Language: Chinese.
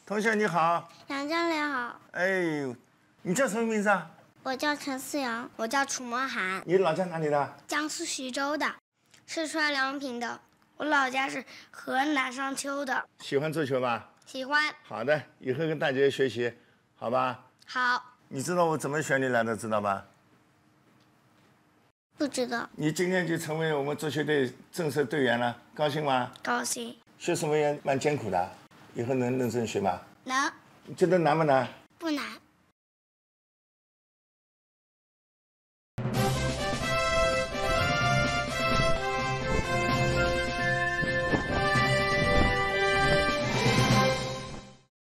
同学你好。 杨教练好。 哎，你叫什么名字啊？ 我叫陈思阳。 我叫楚梦涵。 你老家哪里的？ 江苏徐州的，四川凉平的。我老家是河南商丘的。 喜欢足球吧？ 喜欢。 好的，以后跟大姐学习，好吧？ 好。 你知道我怎么选你来的，知道吧？ 不知道。 你今天就成为我们足球队正式队员了，高兴吗？ 高兴。 学什么也蛮艰苦的，以后能认真学吗？ 能。 你觉得难不难？